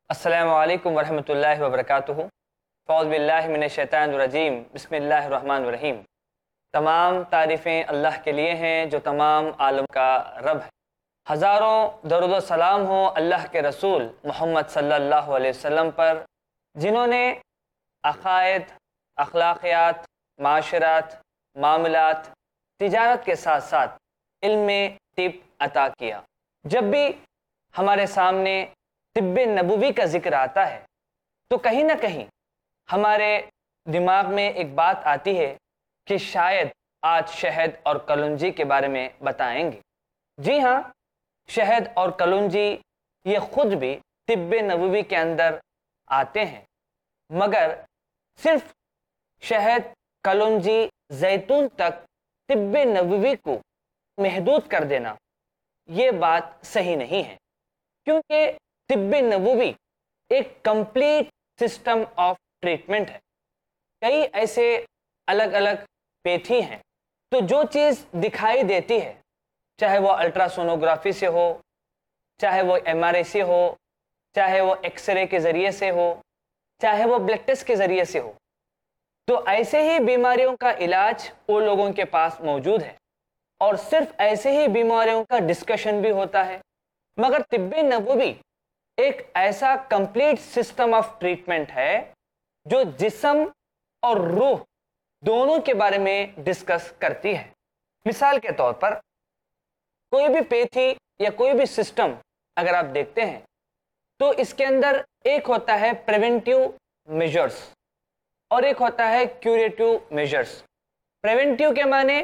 السلام علیکم ورحمۃ اللہ وبرکاتہ۔ اعوذ باللہ من الشیطان الرجیم، بسم اللہ الرحمن الرحیم۔ تمام تعریفیں اللہ کے لیے ہیں جو تمام عالم کا رب ہے۔ ہزاروں درود و سلام ہو اللہ کے رسول محمد صلی اللہ علیہ وسلم پر، جنہوں نے عقائد، اخلاقیات، معاشرات، معاملات، تجارت کے ساتھ ساتھ علم طب عطا کیا۔ جب بھی ہمارے سامنے طب نبوی کا ذکر آتا ہے تو کہیں نہ کہیں ہمارے دماغ میں ایک بات آتی ہے کہ شاید آج شہد اور کلونجی کے بارے میں بتائیں گے۔ جی ہاں، شہد اور کلونجی یہ خود بھی طب نبوی کے اندر آتے ہیں، مگر صرف شہد، کلونجی، زیتون تک طب نبوی کو محدود کر دینا یہ بات صحیح نہیں ہے، کیونکہ طب نبوی ایک کمپلیٹ سسٹم آف ٹریٹمنٹ ہے۔ کئی ایسے الگ الگ پیتھی ہیں، تو جو چیز دکھائی دیتی ہے، چاہے وہ الٹرا سونوگرافی سے ہو، چاہے وہ ایم آر آئی سے ہو، چاہے وہ ایکس رے کے ذریعے سے ہو، چاہے وہ بلڈ ٹیسٹ کے ذریعے سے ہو، تو ایسے ہی بیماریوں کا علاج وہ لوگوں کے پاس موجود ہے، اور صرف ایسے ہی بیماریوں کا ڈسکشن بھی ہوتا ہے۔ مگر طب نبوی ایک ایسا کمپلیٹ سسٹم آف ٹریٹمنٹ ہے جو جسم اور روح دونوں کے بارے میں ڈسکس کرتی ہے۔ مثال کے طور پر کوئی بھی پیتھی یا کوئی بھی سسٹم اگر آپ دیکھتے ہیں تو اس کے اندر ایک ہوتا ہے پریونٹیو میجرز اور ایک ہوتا ہے کیوریٹیو میجرز۔ پریونٹیو کے معنی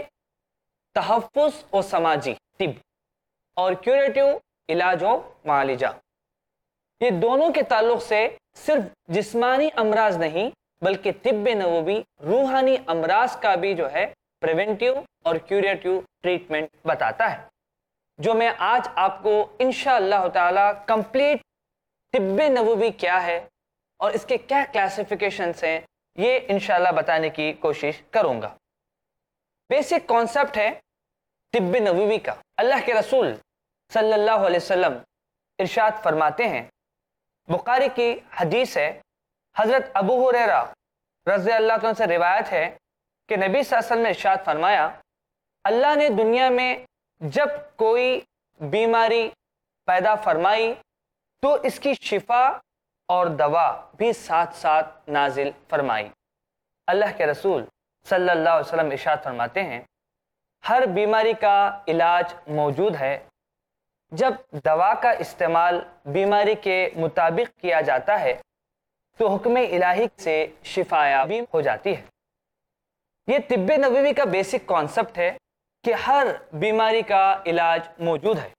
تحفظ و سماجی طب، اور کیوریٹیو علاج و معالجہ۔ یہ دونوں کے تعلق سے صرف جسمانی امراض نہیں بلکہ طب نبوی روحانی امراض کا بھی جو ہے پریونٹیو اور کیوریٹیو ٹریٹمنٹ بتاتا ہے، جو میں آج آپ کو انشاءاللہ تعالی کمپلیٹ طب نبوی کیا ہے اور اس کے کیا کلاسیفیکیشنز ہیں یہ انشاءاللہ بتانے کی کوشش کروں گا۔ بیسک کانسیپٹ ہے طب نبوی کا۔ اللہ کے رسول صلی اللہ علیہ وسلم ارشاد فرماتے ہیں، بخاری کی حدیث ہے، حضرت ابو ہریرہ رضی اللہ عنہ سے روایت ہے کہ نبی صلی اللہ علیہ وسلم نے ارشاد فرمایا، اللہ نے دنیا میں جب کوئی بیماری پیدا فرمائی تو اس کی شفا اور دوا بھی ساتھ ساتھ نازل فرمائی۔ اللہ کے رسول صلی اللہ علیہ وسلم ارشاد فرماتے ہیں، ہر بیماری کا علاج موجود ہے، جب دوا کا استعمال بیماری کے مطابق کیا جاتا ہے تو حکم الہی سے شفا یابی ہو جاتی ہے۔ یہ طب نبوی کا بیسک کانسیپٹ ہے کہ ہر بیماری کا علاج موجود ہے۔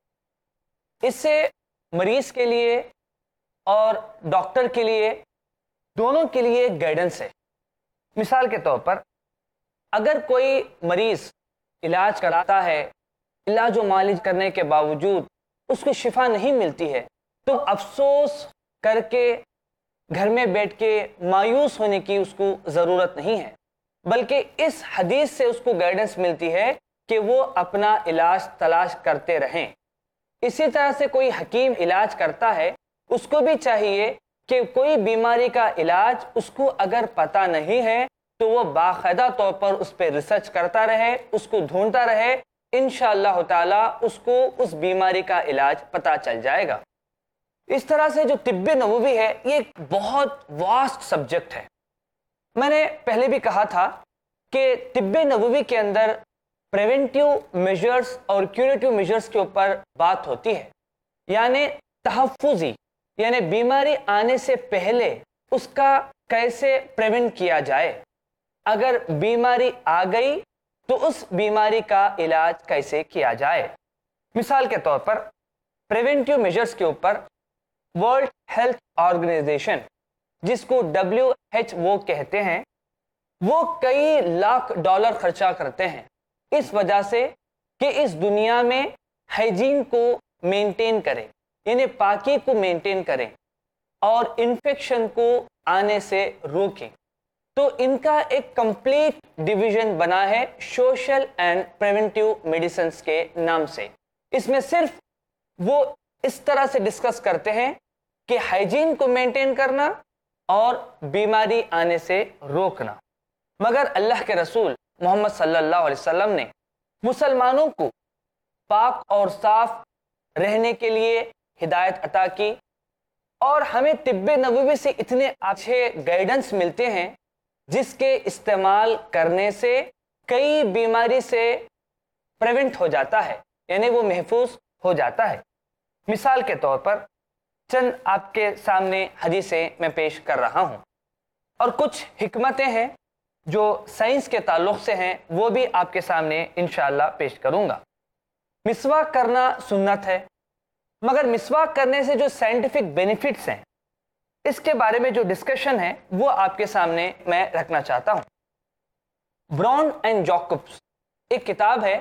اس سے مریض کے لیے اور ڈاکٹر کے لیے دونوں کے لیے گائیڈنس ہے۔ مثال کے طور پر اگر کوئی مریض علاج کراتا ہے، علاج و معالج کرنے کے باوجود اس کو شفا نہیں ملتی ہے تو افسوس کر کے گھر میں بیٹھ کے مایوس ہونے کی اس کو ضرورت نہیں ہے، بلکہ اس حدیث سے اس کو گائیڈنس ملتی ہے کہ وہ اپنا علاج تلاش کرتے رہیں۔ اسی طرح سے کوئی حکیم علاج کرتا ہے، اس کو بھی چاہیے کہ کوئی بیماری کا علاج اس کو اگر پتہ نہیں ہے تو وہ باقاعدہ طور پر اس پہ ریسرچ کرتا رہے، اس کو ڈھونڈتا رہے، انشاءاللہ تعالی اس کو اس بیماری کا علاج پتہ چل جائے گا۔ اس طرح سے جو طب نبوی ہے یہ ایک بہت واسٹ سبجیکٹ ہے۔ میں نے پہلے بھی کہا تھا کہ طب نبوی کے اندر پریونٹیو میجرز اور کیوریٹیو میجرز کے اوپر بات ہوتی ہے، یعنی تحفظی، یعنی بیماری آنے سے پہلے اس کا کیسے پریونٹ کیا جائے، اگر بیماری آ گئی تو اس بیماری کا علاج کیسے کیا جائے۔ مثال کے طور پر پریونٹیو میجرز کے اوپر ورلڈ ہیلتھ آرگنائزیشن، جس کو WHO کہتے ہیں، وہ کئی لاکھ ڈالر خرچہ کرتے ہیں اس وجہ سے کہ اس دنیا میں ہائیجین کو مینٹین کرے، یعنی پاکی کو مینٹین کریں اور انفیکشن کو آنے سے روکیں۔ تو ان کا ایک کمپلیٹ ڈویژن بنا ہے سوشل اینڈ پریونٹیو میڈیسنز کے نام سے۔ اس میں صرف وہ اس طرح سے ڈسکس کرتے ہیں کہ ہائیجین کو مینٹین کرنا اور بیماری آنے سے روکنا، مگر اللہ کے رسول محمد صلی اللہ علیہ وسلم نے مسلمانوں کو پاک اور صاف رہنے کے لیے ہدایت عطا کی، اور ہمیں طب نبوی سے اتنے اچھے گائیڈنس ملتے ہیں جس کے استعمال کرنے سے کئی بیماری سے پریونٹ ہو جاتا ہے، یعنی وہ محفوظ ہو جاتا ہے۔ مثال کے طور پر چند آپ کے سامنے حدیثیں میں پیش کر رہا ہوں، اور کچھ حکمتیں ہیں جو سائنس کے تعلق سے ہیں، وہ بھی آپ کے سامنے انشاءاللہ پیش کروں گا۔ مسواک کرنا سنت ہے، مگر مسواک کرنے سے جو سائنٹیفک بینیفٹس ہیں اس کے بارے میں جو ڈسکشن ہے وہ آپ کے سامنے میں رکھنا چاہتا ہوں۔ براؤن اینڈ جاکبس ایک کتاب ہے،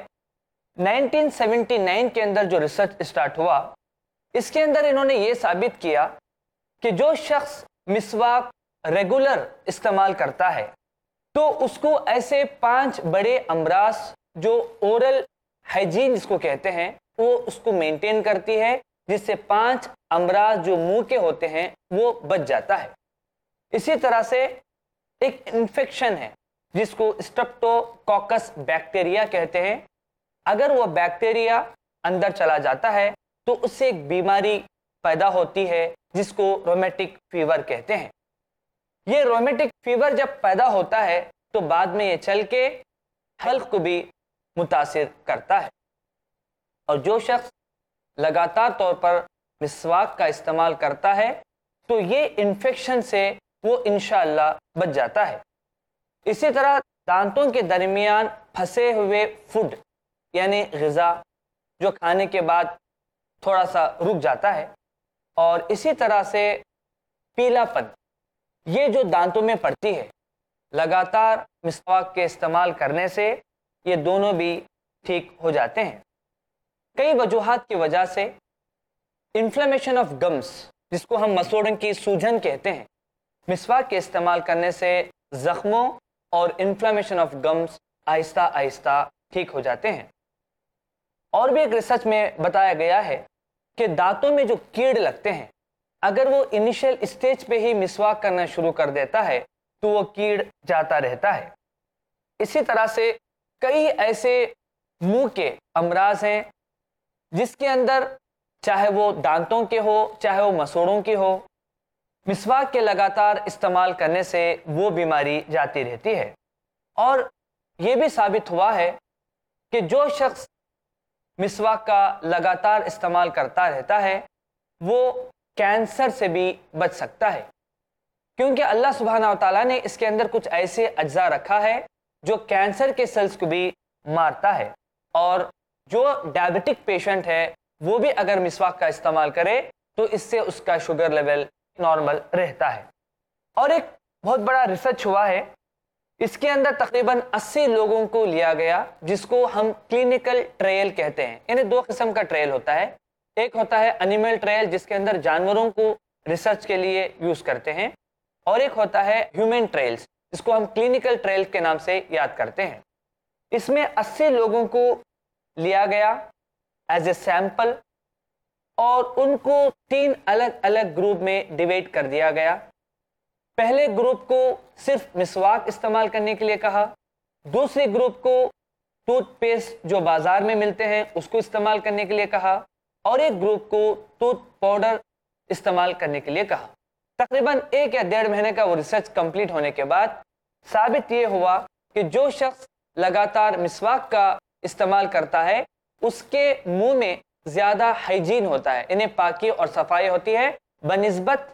1979 کے اندر جو ریسرچ اسٹارٹ ہوا، اس کے اندر انہوں نے یہ ثابت کیا کہ جو شخص مسواک ریگولر استعمال کرتا ہے تو اس کو ایسے 5 بڑے امراض جو اورل ہائیجین جس کو کہتے ہیں وہ اس کو مینٹین کرتی ہے، جس سے 5 امراض جو منہ کے ہوتے ہیں وہ بچ جاتا ہے۔ اسی طرح سے ایک انفیکشن ہے جس کو اسٹرپٹوکوکس بیکٹیریا کہتے ہیں، اگر وہ بیکٹیریا اندر چلا جاتا ہے تو اس سے ایک بیماری پیدا ہوتی ہے جس کو رومیٹک فیور کہتے ہیں۔ یہ رومیٹک فیور جب پیدا ہوتا ہے تو بعد میں یہ چل کے حلق کو بھی متاثر کرتا ہے، اور جو شخص لگاتار طور پر مسواک کا استعمال کرتا ہے تو یہ انفیکشن سے وہ انشاءاللہ بچ جاتا ہے۔ اسی طرح دانتوں کے درمیان پھنسے ہوئے فوڈ یعنی غذا جو کھانے کے بعد تھوڑا سا رک جاتا ہے، اور اسی طرح سے پیلا پن یہ جو دانتوں میں پڑتی ہے، لگاتار مسواک کے استعمال کرنے سے یہ دونوں بھی ٹھیک ہو جاتے ہیں۔ کئی وجوہات کی وجہ سے انفلیمیشن آف گمز جس کو ہم مسوڑن کی سوجن کہتے ہیں، مسواک کے استعمال کرنے سے زخموں اور انفلیمیشن آف گمز آہستہ آہستہ ٹھیک ہو جاتے ہیں۔ اور بھی ایک ریسرچ میں بتایا گیا ہے کہ دانتوں میں جو کیڑ لگتے ہیں، اگر وہ انیشل اسٹیج پہ ہی مسواک کرنا شروع کر دیتا ہے تو وہ کیڑ جاتا رہتا ہے۔ اسی طرح سے کئی ایسے منہ کے امراض ہیں جس کے اندر چاہے وہ دانتوں کے ہو چاہے وہ مسوڑوں کی ہو، مسواک کے لگاتار استعمال کرنے سے وہ بیماری جاتی رہتی ہے۔ اور یہ بھی ثابت ہوا ہے کہ جو شخص مسواک کا لگاتار استعمال کرتا رہتا ہے وہ کینسر سے بھی بچ سکتا ہے، کیونکہ اللہ سبحانہ و تعالیٰ نے اس کے اندر کچھ ایسے اجزاء رکھا ہے جو کینسر کے سیلز کو بھی مارتا ہے، اور جو ڈائبٹک پیشنٹ ہے وہ بھی اگر مسواک کا استعمال کرے تو اس سے اس کا شوگر لیول نارمل رہتا ہے۔ اور ایک بہت بڑا ریسرچ ہوا ہے، اس کے اندر تقریباً 80 لوگوں کو لیا گیا جس کو ہم کلینکل ٹرائل کہتے ہیں، یعنی 2 قسم کا ٹرائل ہوتا ہے، ایک ہوتا ہے انیمل ٹرائل جس کے اندر جانوروں کو ریسرچ کے لیے یوز کرتے ہیں، اور ایک ہوتا ہے ہیومن ٹرائلز جس کو ہم کلینکل ٹرائل کے نام سے یاد کرتے ہیں۔ اس میں 80 لوگوں کو لیا گیا ایز اے سیمپل، اور ان کو 3 الگ الگ گروپ میں ڈیوائڈ کر دیا گیا۔ پہلے گروپ کو صرف مسواک استعمال کرنے کے لیے کہا، دوسرے گروپ کو ٹوتھ پیسٹ جو بازار میں ملتے ہیں اس کو استعمال کرنے کے لیے کہا، اور ایک گروپ کو ٹوتھ پاؤڈر استعمال کرنے کے لیے کہا۔ تقریباً 1 یا 1.5 مہینے کا وہ ریسرچ کمپلیٹ ہونے کے بعد ثابت یہ ہوا کہ جو شخص لگاتار مسواک کا استعمال کرتا ہے اس کے منہ میں زیادہ ہائیجین ہوتا ہے، انہیں پاکی اور صفائی ہوتی ہے بنسبت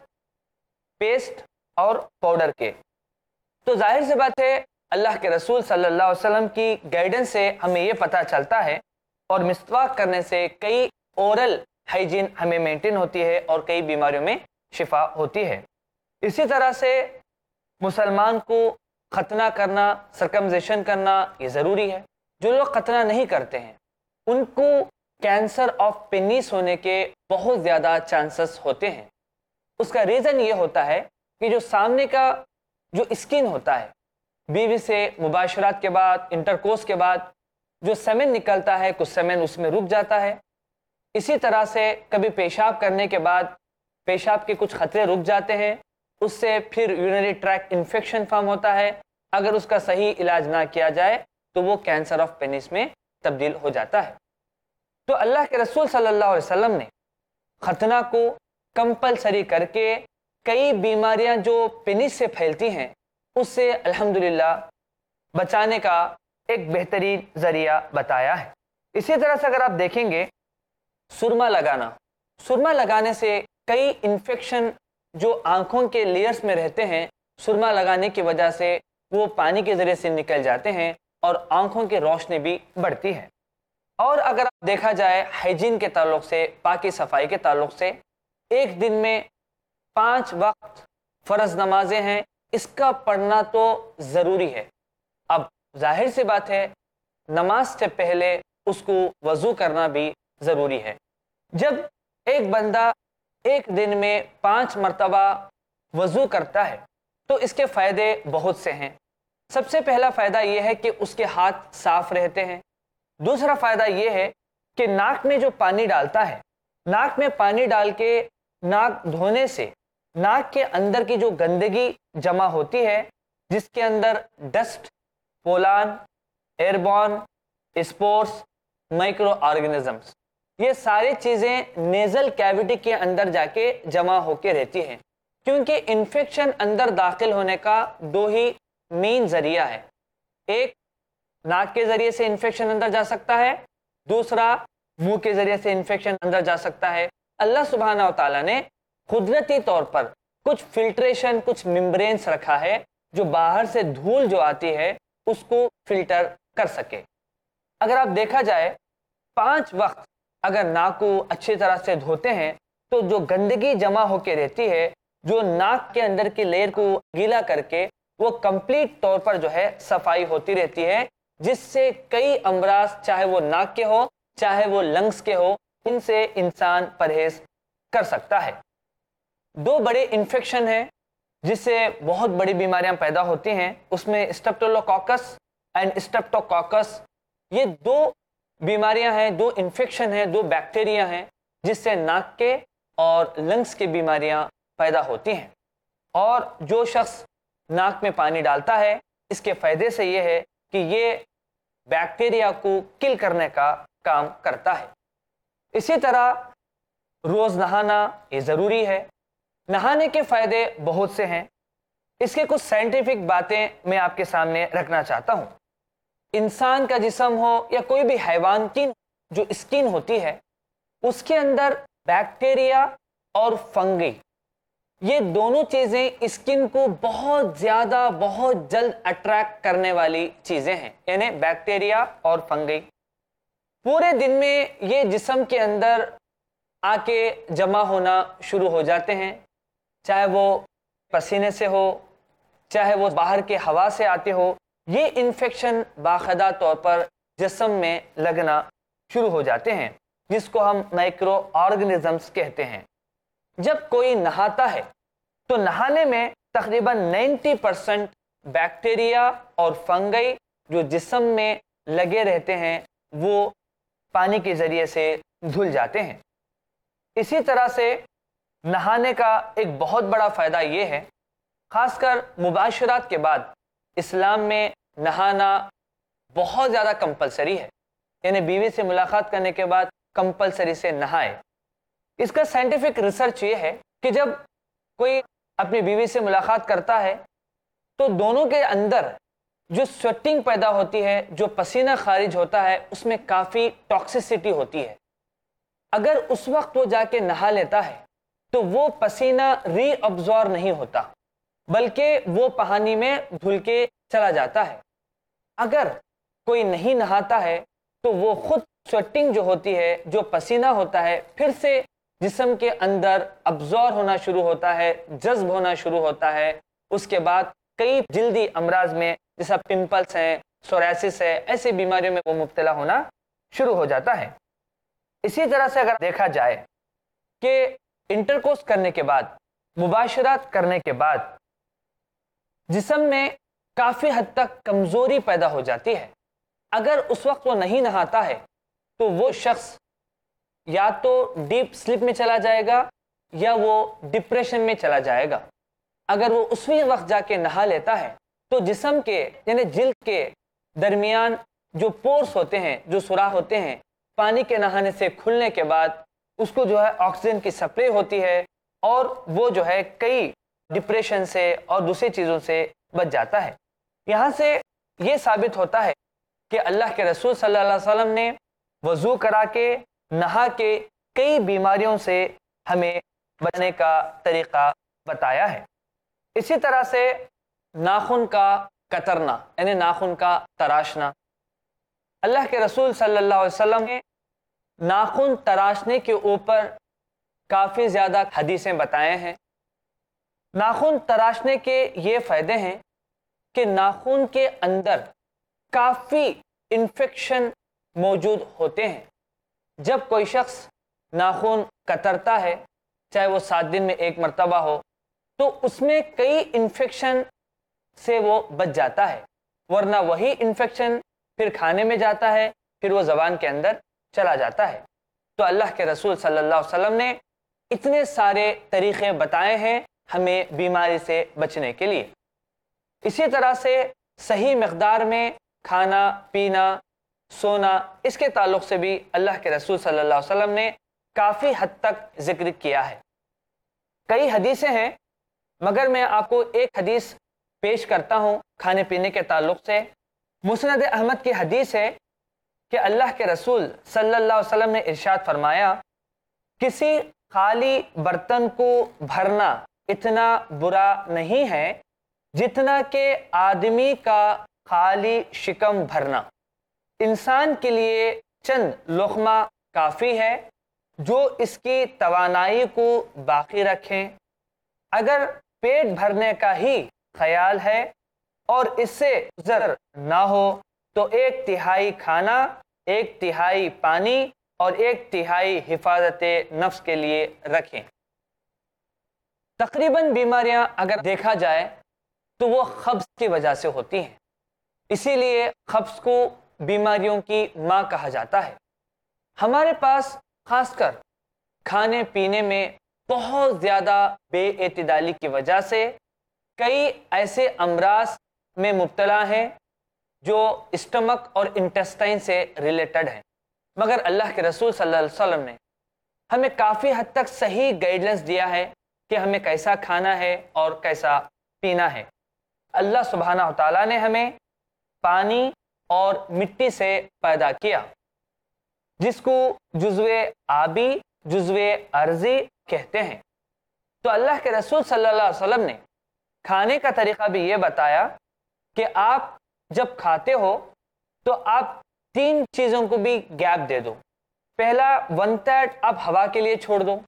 پیسٹ اور پاؤڈر کے۔ تو ظاہر سی بات ہے اللہ کے رسول صلی اللہ علیہ وسلم کی گائیڈنس سے ہمیں یہ پتہ چلتا ہے، اور مسواک کرنے سے کئی اورل ہائیجین ہمیں مینٹین ہوتی ہے اور کئی بیماریوں میں شفا ہوتی ہے۔ اسی طرح سے مسلمان کو ختنہ کرنا، سرکمزیشن کرنا یہ ضروری ہے۔ جو لوگ ختنہ نہیں کرتے ہیں ان کو کینسر آف پینیس ہونے کے بہت زیادہ چانسز ہوتے ہیں۔ اس کا ریزن یہ ہوتا ہے کہ جو سامنے کا جو اسکن ہوتا ہے، بیوی سے مباشرات کے بعد، انٹرکورس کے بعد جو سیمن نکلتا ہے، کچھ سیمن اس میں رک جاتا ہے۔ اسی طرح سے کبھی پیشاب کرنے کے بعد पेशाब के कुछ खतरे रुक जाते हैं, उससे फिर यूरिनरी ट्रैक्ट इन्फेक्शन फॉर्म होता है। अगर उसका सही इलाज ना किया जाए तो वो कैंसर ऑफ पेनिस में तब्दील हो जाता है। तो अल्लाह के रसूल सल्लल्लाहु अलैहि वसल्लम ने खतना को कंपलसरी करके कई बीमारियां जो पेनिस से फैलती हैं उससे अल्हम्दुलिल्लाह बचाने का एक बेहतरीन जरिया बताया है। इसी तरह से अगर आप देखेंगे सुरमा लगाने से कई इन्फेक्शन जो आंखों के लेयर्स में रहते हैं, सुरमा लगाने की वजह से वो पानी के ज़रिए से निकल जाते हैं और आंखों की रोशनी भी बढ़ती है। और अगर आप देखा जाए हाइजीन के ताल्लुक से, पाकी सफाई के ताल्लुक से, एक दिन में 5 वक्त फ़र्ज़ नमाजें हैं, इसका पढ़ना तो ज़रूरी है। अब जाहिर सी बात है नमाज से पहले उसको वज़ू करना भी ज़रूरी है। जब एक बंदा एक दिन में 5 मरतबा वज़ू करता है तो इसके फ़ायदे बहुत से हैं। सबसे पहला फ़ायदा ये है कि उसके हाथ साफ़ रहते हैं। दूसरा फ़ायदा ये है कि नाक में जो पानी डालता है, नाक में पानी डाल के नाक धोने से नाक के अंदर की जो गंदगी जमा होती है, जिसके अंदर dust, pollen, airborne, spores, microorganisms, ये सारी चीज़ें नेज़ल कैविटी के अंदर जाके जमा होके रहती हैं। क्योंकि इन्फेक्शन अंदर दाखिल होने का 2 ही मेन ज़रिया है। एक नाक के ज़रिए से इन्फेक्शन अंदर जा सकता है, दूसरा मुंह के ज़रिए से इन्फेक्शन अंदर जा सकता है। अल्लाह सुब्हाना व तआला ने कुदरती तौर पर कुछ फिल्ट्रेशन, कुछ मेम्ब्रेन्स रखा है जो बाहर से धूल जो आती है उसको फिल्टर कर सके। अगर आप देखा जाए 5 वक्त अगर नाक को अच्छी तरह से धोते हैं तो जो गंदगी जमा होकर रहती है, जो नाक के अंदर की लेयर को गीला करके वो कंप्लीट तौर पर जो है सफाई होती रहती है, जिससे कई अमराज, चाहे वो नाक के हो चाहे वो लंग्स के हो, इनसे इंसान परहेज कर सकता है। 2 बड़े इन्फेक्शन हैं जिससे बहुत बड़ी बीमारियां पैदा होती हैं, उसमें स्ट्रेप्टोकोकस एंड स्ट्रेप्टोकॉकस, ये 2 बीमारियां हैं, 2 इन्फेक्शन हैं, 2 बैक्टीरिया हैं जिससे नाक के और लंग्स की बीमारियां पैदा होती हैं। और जो शख्स नाक में पानी डालता है, इसके फ़ायदे से ये है कि ये बैक्टीरिया को किल करने का काम करता है। इसी तरह रोज़ नहाना ये ज़रूरी है। नहाने के फ़ायदे बहुत से हैं। इसके कुछ साइंटिफिक बातें मैं आपके सामने रखना चाहता हूँ। इंसान का जिस्म हो या कोई भी हैवान की जो स्किन होती है, उसके अंदर बैक्टीरिया और फंगी, ये दोनों चीज़ें स्किन को बहुत ज़्यादा, बहुत जल्द अट्रैक्ट करने वाली चीज़ें हैं। यानी बैक्टीरिया और फंगी पूरे दिन में ये जिस्म के अंदर आके जमा होना शुरू हो जाते हैं, चाहे वो पसीने से हो, चाहे वो बाहर के हवा से आते हो। ये इन्फेक्शन बाकायदा तौर पर जिस्म में लगना शुरू हो जाते हैं, जिसको हम माइक्रो ऑर्गेनिजम्स कहते हैं। जब कोई नहाता है तो नहाने में तकरीबन 90% बैक्टीरिया और फंगी जो जिस्म में लगे रहते हैं वो पानी के ज़रिए से धुल जाते हैं। इसी तरह से नहाने का एक बहुत बड़ा फ़ायदा ये है, ख़ासकर मुबाशरात के बाद इस्लाम में नहाना बहुत ज़्यादा कंपलसरी है। यानी बीवी से मुलाकात करने के बाद कंपलसरी से नहाए। इसका साइंटिफिक रिसर्च ये है कि जब कोई अपनी बीवी से मुलाकात करता है तो दोनों के अंदर जो स्वेटिंग पैदा होती है, जो पसीना खारिज होता है, उसमें काफ़ी टॉक्सिसिटी होती है। अगर उस वक्त वो जाके नहा लेता है तो वो पसीना रीअब्जॉर्ब नहीं होता, बल्कि वो पानी में धुल के चला जाता है। अगर कोई नहीं नहाता है तो वो खुद स्वेटिंग जो होती है, जो पसीना होता है, फिर से जिस्म के अंदर अब्जॉर्ब होना शुरू होता है, जज्ब होना शुरू होता है। उसके बाद कई जल्दी अमराज में, जैसा पिंपल्स हैं, सोरासिस है, ऐसी बीमारियों में वो मुब्तला होना शुरू हो जाता है। इसी तरह से अगर देखा जाए कि इंटरकोर्स करने के बाद, मुबाशरात करने के बाद जिस्म में काफ़ी हद तक कमज़ोरी पैदा हो जाती है। अगर उस वक्त वो नहीं नहाता है तो वो शख्स या तो डीप स्लीप में चला जाएगा یا وہ ڈپریشن میں چلا جائے گا۔ اگر وہ اسی وقت جا کے نہا لیتا ہے تو جسم کے یعنی جلد کے درمیان جو پورس ہوتے ہیں، جو سوراخ ہوتے ہیں، پانی کے نہانے سے کھلنے کے بعد اس کو جو ہے آکسیجن کی سپلائی ہوتی ہے اور وہ جو ہے کئی ڈپریشن سے اور دوسری چیزوں سے بچ جاتا ہے۔ یہاں سے یہ ثابت ہوتا ہے کہ اللہ کے رسول صلی اللہ علیہ وسلم نے وضو کرا کے نہا کے کئی بیماریوں سے ہمیں بچنے کا طریقہ بتایا ہے۔ اسی طرح سے ناخن کا کترنا یعنی ناخن کا تراشنا، اللہ کے رسول صلی اللہ علیہ وسلم نے ناخن تراشنے کے اوپر کافی زیادہ حدیثیں بتائے ہیں۔ ناخن تراشنے کے یہ فائدے ہیں کہ ناخن کے اندر کافی انفیکشن موجود ہوتے ہیں۔ جب کوئی شخص ناخن کترتا ہے، چاہے وہ 7 دن میں 1 مرتبہ ہو، تو اس میں کئی انفیکشن سے وہ بچ جاتا ہے، ورنہ وہی انفیکشن پھر کھانے میں جاتا ہے، پھر وہ زبان کے اندر چلا جاتا ہے۔ تو اللہ کے رسول صلی اللہ علیہ وسلم نے اتنے سارے طریقے بتائے ہیں ہمیں بیماری سے بچنے کے لیے۔ اسی طرح سے صحیح مقدار میں کھانا پینا سونا، اس کے تعلق سے بھی اللہ کے رسول صلی اللہ علیہ وسلم نے کافی حد تک ذکر کیا ہے۔ کئی حدیثیں ہیں، مگر میں آپ کو ایک حدیث پیش کرتا ہوں کھانے پینے کے تعلق سے۔ مسند احمد کی حدیث ہے کہ اللہ کے رسول صلی اللہ علیہ وسلم نے ارشاد فرمایا، کسی خالی برتن کو بھرنا اتنا برا نہیں ہے جتنا کہ آدمی کا خالی شکم بھرنا۔ انسان کے لیے چند لقمہ کافی ہے جو اس کی توانائی کو باقی رکھیں۔ اگر پیٹ بھرنے کا ہی خیال ہے اور اس سے گزر نہ ہو تو 1/3 کھانا، 1/3 پانی اور 1/3 حفاظت نفس کے لیے رکھیں۔ تقریباً بیماریاں اگر دیکھا جائے تو وہ قبض کی وجہ سے ہوتی ہیں، اسی لیے قبض کو بیماریوں کی ماں کہا جاتا ہے۔ ہمارے پاس خاص کر کھانے پینے میں بہت زیادہ بے اعتدالی کی وجہ سے کئی ایسے امراض میں مبتلا ہیں جو اسٹمک اور انٹسٹائن سے ریلیٹڈ ہیں، مگر اللہ کے رسول صلی اللہ علیہ وسلم نے ہمیں کافی حد تک صحیح گائیڈنس دیا ہے کہ ہمیں کیسا کھانا ہے اور کیسا پینا ہے۔ اللہ سبحانہ و تعالیٰ نے ہمیں پانی اور مٹی سے پیدا کیا، جس کو جزو آبی جزو ارضی کہتے ہیں۔ تو اللہ کے رسول صلی اللہ علیہ وسلم نے کھانے کا طریقہ بھی یہ بتایا کہ آپ جب کھاتے ہو تو آپ 3 چیزوں کو بھی گیپ دے دو۔ پہلا 1/3 آپ ہوا کے لیے چھوڑ دو،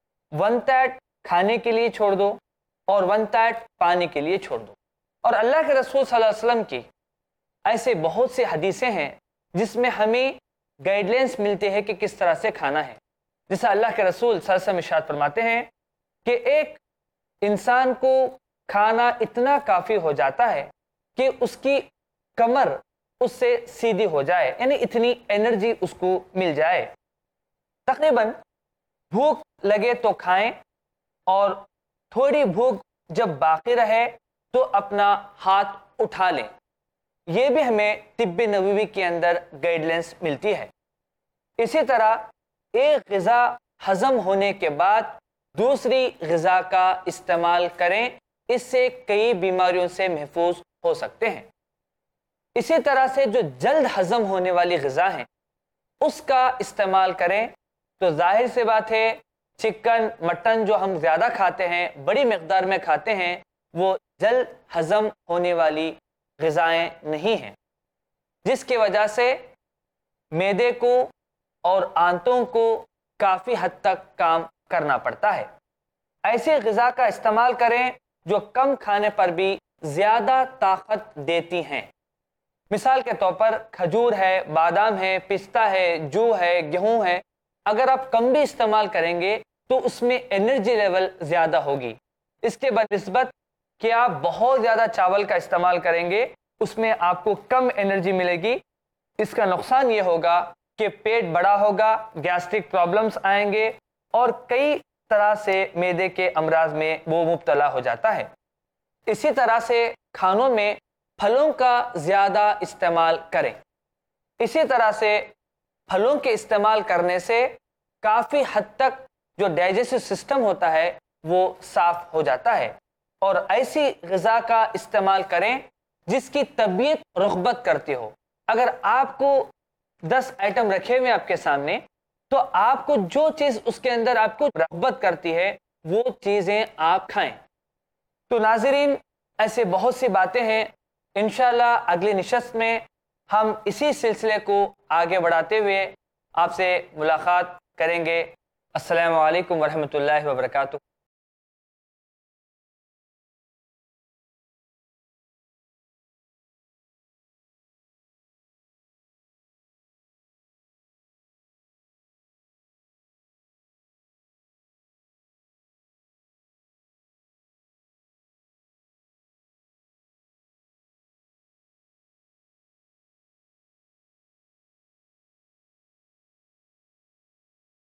1/3 کھانے کے لیے چھوڑ دو اور 1/3 پانی کے لیے چھوڑ دو۔ اور اللہ کے رسول صلی اللہ علیہ وسلم کی ایسے بہت سے حدیثیں ہیں جس میں ہمیں گائیڈ لائنس ملتے ہیں کہ کس طرح سے کھانا ہے۔ جیسا اللہ کے رسول صلی اللہ علیہ وسلم ارشاد فرماتے ہیں کہ ایک انسان کو کھانا اتنا کافی ہو جاتا ہے کہ اس کی کمر اس سے سیدھی ہو جائے، یعنی اتنی انرجی اس کو مل جائے۔ تقریباً بھوک لگے تو کھائیں اور تھوڑی بھوک جب باقی رہے تو اپنا ہاتھ اٹھا لیں۔ یہ بھی ہمیں طب نبوی کے اندر گائیڈ لائنس ملتی ہے۔ اسی طرح ایک غذا ہضم ہونے کے بعد دوسری غذا کا استعمال کریں، اس سے کئی بیماریوں سے محفوظ ہو سکتے ہیں۔ اسی طرح سے جو جلد ہضم ہونے والی غذا ہیں اس کا استعمال کریں، تو ظاہر سی بات ہے چکن مٹن جو ہم زیادہ کھاتے ہیں، بڑی مقدار میں کھاتے ہیں، وہ جلد ہضم ہونے والی غذائیں نہیں ہیں، جس کی وجہ سے معدے کو اور آنتوں کو کافی حد تک کام کرنا پڑتا ہے۔ ایسی غذا کا استعمال کریں جو کم کھانے پر بھی زیادہ طاقت دیتی ہیں۔ مثال کے طور پر کھجور ہے، بادام ہے، پستہ ہے، جو ہے، گیہوں ہے۔ اگر آپ کم بھی استعمال کریں گے تو اس میں انرجی لیول زیادہ ہوگی۔ اس کے بنسبت کہ آپ بہت زیادہ چاول کا استعمال کریں گے، اس میں آپ کو کم انرجی ملے گی۔ اس کا نقصان یہ ہوگا کہ پیٹ بڑا ہوگا، گیسٹرک پرابلمز آئیں گے اور کئی طرح سے معدے کے امراض میں وہ مبتلا ہو جاتا ہے۔ اسی طرح سے کھانوں میں پھلوں کا زیادہ استعمال کریں۔ اسی طرح سے پھلوں کے استعمال کرنے سے کافی حد تک جو ڈائجسٹو سسٹم ہوتا ہے وہ صاف ہو جاتا ہے، اور ایسی غذا کا استعمال کریں جس کی طبیعت رغبت کرتی ہو۔ اگر آپ کو 10 آئٹم رکھے ہوئے آپ کے سامنے، تو آپ کو جو چیز اس کے اندر آپ کو رغبت کرتی ہے وہ چیزیں آپ کھائیں۔ تو ناظرین، ایسے بہت سی باتیں ہیں، انشاءاللہ اگلی نشست میں ہم اسی سلسلے کو آگے بڑھاتے ہوئے آپ سے ملاقات کریں گے۔ السلام علیکم ورحمۃ اللہ وبرکاتہ۔